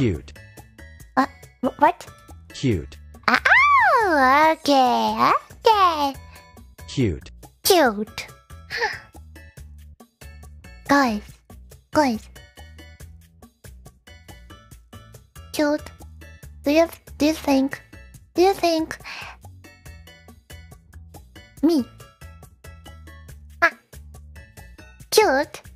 Cute. What? Cute. Oh, okay, okay. Cute. Cute. Guys, guys. Cute. Do you think me? Cute?